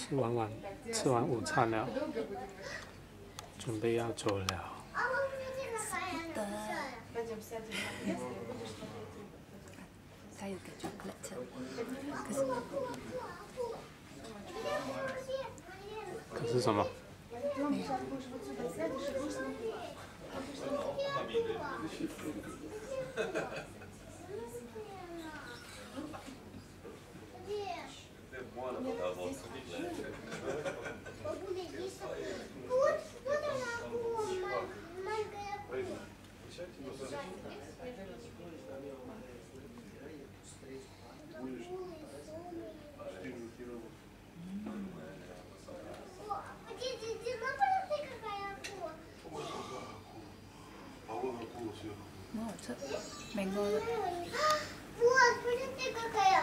吃完午餐了，准备要走了。 他有给 chocolate， 可是什么？ 没有。蛮好吃，mango 的。